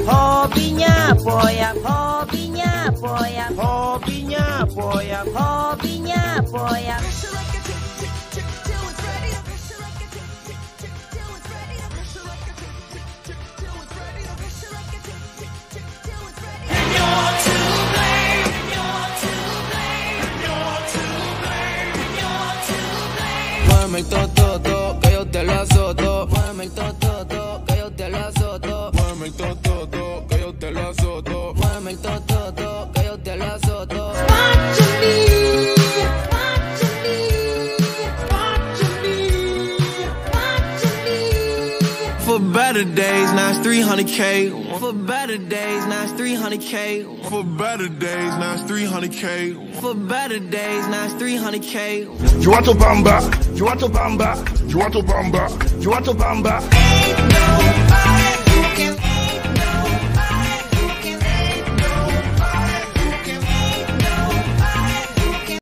Hobbynya boya, hobbynya boya, hobbynya boya, hobbynya boya. Muéveme todo, que yo te la azoto. Muéveme todo, que yo te la azoto. Muéveme todo, que yo te la azoto. Muéveme todo, que yo te la azoto. Watch me, watch me, watch me, watch me. For better days, now it's 300K. For better days, now it's 300K. For better days, now it's 300K. For better days, now it's 300K. You want to bamba, you want to bamba, you want to bamba, you want to bamba. Ain't no